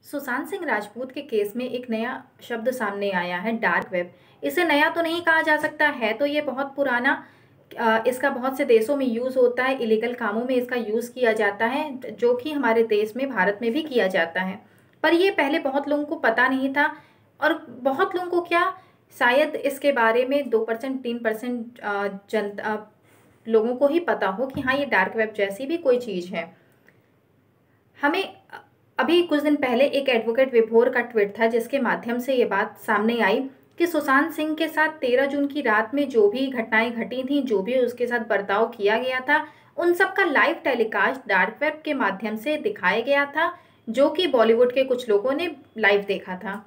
सुशांत सिंह राजपूत के केस में एक नया शब्द सामने आया है, डार्क वेब। इसे नया तो नहीं कहा जा सकता है, तो ये बहुत पुराना। इसका बहुत से देशों में यूज़ होता है, इलीगल कामों में इसका यूज़ किया जाता है, जो कि हमारे देश में, भारत में भी किया जाता है। पर ये पहले बहुत लोगों को पता नहीं था। और बहुत लोगों को क्या, शायद इसके बारे में 2% 3% जनता लोगों को ही पता हो कि हाँ, ये डार्क वेब जैसी भी कोई चीज़ है। हमें अभी कुछ दिन पहले एक एडवोकेट विभोर का ट्वीट था, जिसके माध्यम से ये बात सामने आई कि सुशांत सिंह के साथ 13 जून की रात में जो भी घटनाएं घटी थी, जो भी उसके साथ बर्ताव किया गया था, उन सब का लाइव टेलीकास्ट डार्क वेब के माध्यम से दिखाया गया था, जो कि बॉलीवुड के कुछ लोगों ने लाइव देखा था।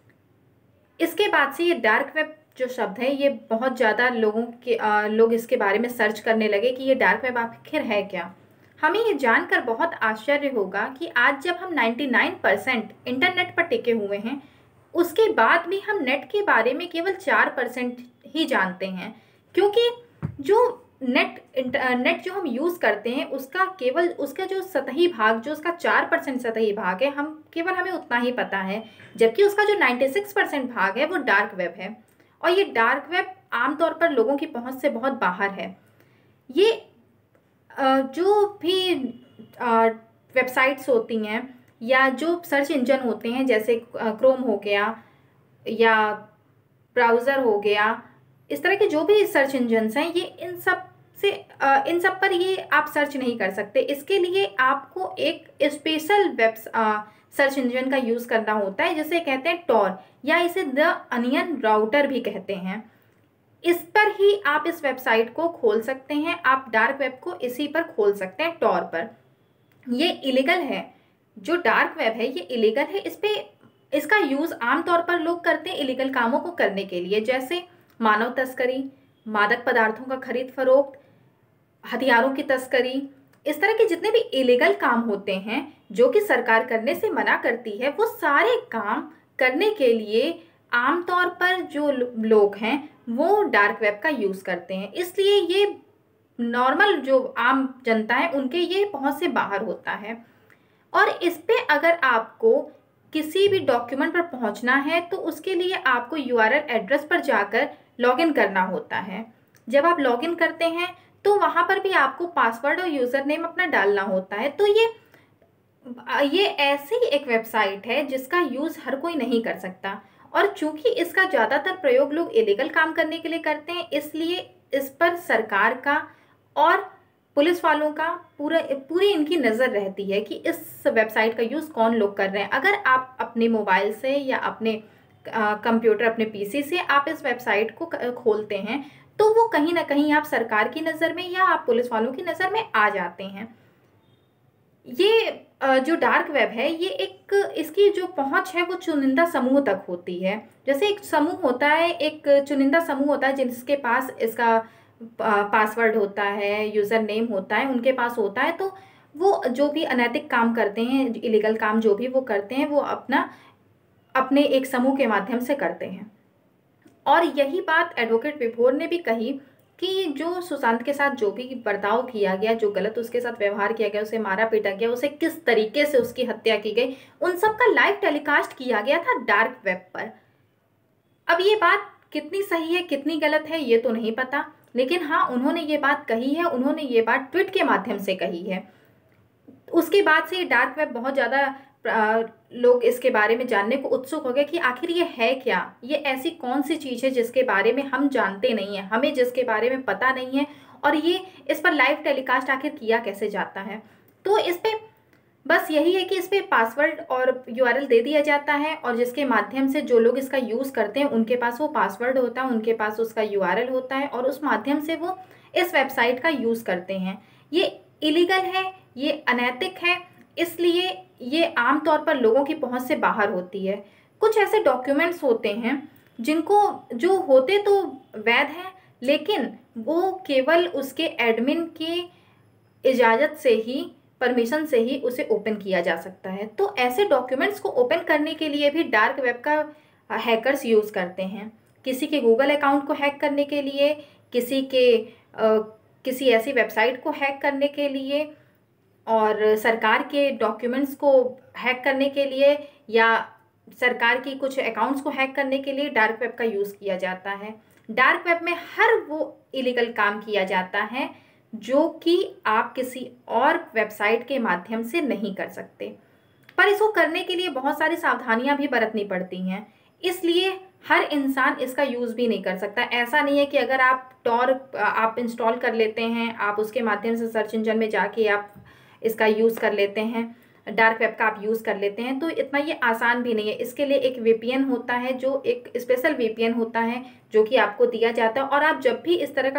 इसके बाद से ये डार्क वेब जो शब्द है, ये बहुत ज़्यादा लोग इसके बारे में सर्च करने लगे कि ये डार्क वेब आखिर है क्या। हमें ये जानकर बहुत आश्चर्य होगा कि आज जब हम 99% इंटरनेट पर टिके हुए हैं, उसके बाद भी हम नेट के बारे में केवल 4% ही जानते हैं। क्योंकि जो नेट जो हम यूज़ करते हैं, उसका केवल उसका जो सतही भाग, जो उसका 4% सतही भाग है, हमें उतना ही पता है। जबकि उसका जो 96% भाग है वो डार्क वेब है। और ये डार्क वेब आमतौर पर लोगों की पहुंच से बहुत बाहर है। ये जो भी वेबसाइट्स होती हैं या जो सर्च इंजन होते हैं, जैसे क्रोम हो गया या ब्राउज़र हो गया, इस तरह के जो भी सर्च इंजन्स हैं, ये इन सब पर ये आप सर्च नहीं कर सकते। इसके लिए आपको एक स्पेशल वेब सर्च इंजन का यूज़ करना होता है, जिसे कहते हैं टॉर, या इसे द अनियन राउटर भी कहते हैं। इस पर ही आप इस वेबसाइट को खोल सकते हैं। आप डार्क वेब को इसी पर खोल सकते हैं, टॉर पर। ये इलीगल है। जो डार्क वेब है, ये इलीगल है। इसका यूज़ आमतौर पर लोग करते हैं इलीगल कामों को करने के लिए, जैसे मानव तस्करी, मादक पदार्थों का खरीद फरोख्त, हथियारों की तस्करी। इस तरह के जितने भी इलीगल काम होते हैं, जो कि सरकार करने से मना करती है, वो सारे काम करने के लिए आमतौर पर जो लोग हैं वो डार्क वेब का यूज़ करते हैं। इसलिए ये नॉर्मल जो आम जनता है, उनके ये पहुंच से बाहर होता है। और इस पे अगर आपको किसी भी डॉक्यूमेंट पर पहुंचना है, तो उसके लिए आपको यूआरएल एड्रेस पर जाकर लॉगिन करना होता है। जब आप लॉगिन करते हैं, तो वहाँ पर भी आपको पासवर्ड और यूज़र नेम अपना डालना होता है। तो ये ऐसी एक वेबसाइट है जिसका यूज़ हर कोई नहीं कर सकता। और चूंकि इसका ज़्यादातर प्रयोग लोग इलीगल काम करने के लिए करते हैं, इसलिए इस पर सरकार का और पुलिस वालों का पूरी इनकी नज़र रहती है कि इस वेबसाइट का यूज़ कौन लोग कर रहे हैं। अगर आप अपने मोबाइल से या अपने कंप्यूटर, अपने पीसी से आप इस वेबसाइट को खोलते हैं, तो वो कहीं ना कहीं आप सरकार की नज़र में या आप पुलिस वालों की नज़र में आ जाते हैं। ये जो डार्क वेब है, ये इसकी जो पहुंच है वो चुनिंदा समूह तक होती है। जैसे एक समूह होता है, एक चुनिंदा समूह होता है जिसके पास इसका पासवर्ड होता है, यूज़र नेम होता है, उनके पास होता है। तो वो जो भी अनैतिक काम करते हैं, इलीगल काम जो भी वो करते हैं, वो अपने एक समूह के माध्यम से करते हैं। और यही बात एडवोकेट विभोर ने भी कही कि जो सुशांत के साथ जो भी बर्ताव किया गया, जो गलत उसके साथ व्यवहार किया गया, उसे मारा पीटा गया, उसे किस तरीके से उसकी हत्या की गई, उन सब का लाइव टेलीकास्ट किया गया था डार्क वेब पर। अब ये बात कितनी सही है, कितनी गलत है, ये तो नहीं पता, लेकिन हाँ, उन्होंने ये बात कही है। उन्होंने ये बात ट्वीट के माध्यम से कही है। उसके बाद से डार्क वेब बहुत ज़्यादा लोग इसके बारे में जानने को उत्सुक हो गए कि आखिर ये है क्या, ये ऐसी कौन सी चीज़ है जिसके बारे में हम जानते नहीं हैं, हमें जिसके बारे में पता नहीं है, और इस पर लाइव टेलीकास्ट आखिर किया कैसे जाता है। तो इस पे बस यही है कि इस पे पासवर्ड और यूआरएल दे दिया जाता है, और जिसके माध्यम से जो लोग इसका यूज़ करते हैं, उनके पास वो पासवर्ड होता है, उनके पास उसका यूआरएल होता है, और उस माध्यम से वो इस वेबसाइट का यूज़ करते हैं। ये इलीगल है, ये अनैतिक है, इसलिए ये आमतौर पर लोगों की पहुंच से बाहर होती है। कुछ ऐसे डॉक्यूमेंट्स होते हैं जो होते तो वैध हैं, लेकिन वो केवल उसके एडमिन की इजाज़त से ही, परमिशन से ही उसे ओपन किया जा सकता है। तो ऐसे डॉक्यूमेंट्स को ओपन करने के लिए भी डार्क वेब का हैकर्स यूज़ करते हैं। किसी के गूगल अकाउंट को हैक करने के लिए, किसी ऐसी वेबसाइट को हैक करने के लिए, और सरकार के डॉक्यूमेंट्स को हैक करने के लिए या सरकार की कुछ अकाउंट्स को हैक करने के लिए डार्क वेब का यूज़ किया जाता है। डार्क वेब में हर वो इलीगल काम किया जाता है जो कि आप किसी और वेबसाइट के माध्यम से नहीं कर सकते, पर इसको करने के लिए बहुत सारी सावधानियां भी बरतनी पड़ती हैं। इसलिए हर इंसान इसका यूज़ भी नहीं कर सकता। ऐसा नहीं है कि अगर आप टॉर आप इंस्टॉल कर लेते हैं, आप उसके माध्यम से सर्च इंजन में जाके आप इसका यूज़ कर लेते हैं, डार्क वेब का आप यूज़ कर लेते हैं, तो इतना ये आसान भी नहीं है। इसके लिए एक वीपीएन होता है, जो एक स्पेशल वीपीएन होता है जो कि आपको दिया जाता है। और आप जब भी इस तरह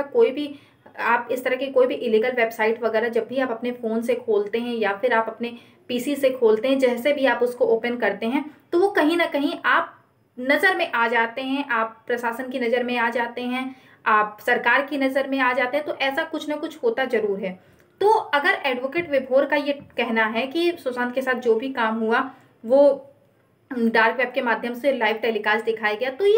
की कोई भी इलीगल वेबसाइट वगैरह जब भी आप अपने फ़ोन से खोलते हैं या फिर आप अपने पीसी से खोलते हैं, जैसे भी आप उसको ओपन करते हैं, तो वो कहीं ना कहीं आप नज़र में आ जाते हैं, आप प्रशासन की नज़र में आ जाते हैं, आप सरकार की नज़र में आ जाते हैं। तो ऐसा कुछ ना कुछ होता ज़रूर है। तो अगर एडवोकेट विभोर का ये कहना है कि सुशांत के साथ जो भी काम हुआ वो डार्क वेब के माध्यम से लाइव टेलीकास्ट दिखाया गया, तो ये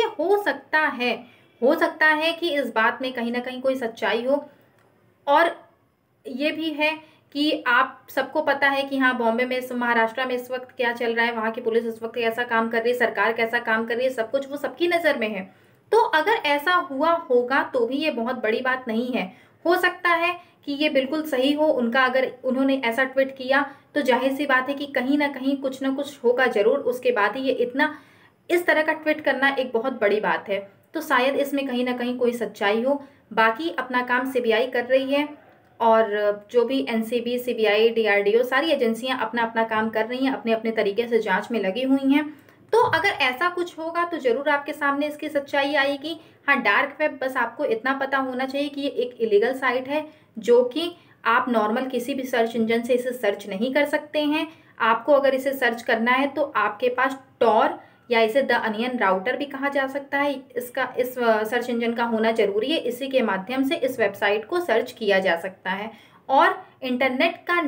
हो सकता है कि इस बात में कहीं ना कहीं कोई सच्चाई हो। और ये भी है कि आप सबको पता है कि हाँ, बॉम्बे में, महाराष्ट्र में इस वक्त क्या चल रहा है, वहाँ की पुलिस इस वक्त कैसा काम कर रही है, सरकार कैसा काम कर रही है, सब कुछ वो सबकी नज़र में है। तो अगर ऐसा हुआ होगा तो भी ये बहुत बड़ी बात नहीं है। हो सकता है कि ये बिल्कुल सही हो उनका, अगर उन्होंने ऐसा ट्वीट किया तो जाहिर सी बात है कि कहीं ना कहीं कुछ ना कुछ होगा ज़रूर, उसके बाद ही ये इतना इस तरह का ट्वीट करना एक बहुत बड़ी बात है। तो शायद इसमें कहीं ना कहीं कोई सच्चाई हो। बाकी अपना काम सीबीआई कर रही है, और जो भी एनसीबी, सीबीआई, डीआरडीओ, सारी एजेंसियां अपना अपना काम कर रही हैं, अपने अपने तरीके से जांच में लगी हुई हैं। तो अगर ऐसा कुछ होगा तो ज़रूर आपके सामने इसकी सच्चाई आएगी। हाँ, डार्क वेब, बस आपको इतना पता होना चाहिए कि ये एक इलीगल साइट है, जो कि आप नॉर्मल किसी भी सर्च इंजन से इसे सर्च नहीं कर सकते हैं। आपको अगर इसे सर्च करना है तो आपके पास टॉर, या इसे द अनियन राउटर भी कहा जा सकता है, इस सर्च इंजन का होना जरूरी है। इसी के माध्यम से इस वेबसाइट को सर्च किया जा सकता है। और इंटरनेट का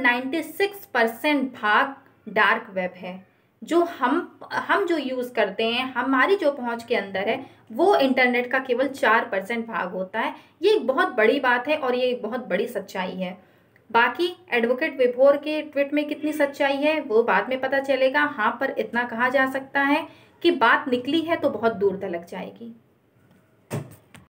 96% भाग डार्क वेब है। जो हम जो यूज़ करते हैं, हमारी जो पहुंच के अंदर है, वो इंटरनेट का केवल 4% भाग होता है। ये एक बहुत बड़ी बात है और ये एक बहुत बड़ी सच्चाई है। बाकी एडवोकेट विभोर के ट्वीट में कितनी सच्चाई है वो बाद में पता चलेगा। हाँ, पर इतना कहा जा सकता है कि बात निकली है तो बहुत दूर तक जाएगी।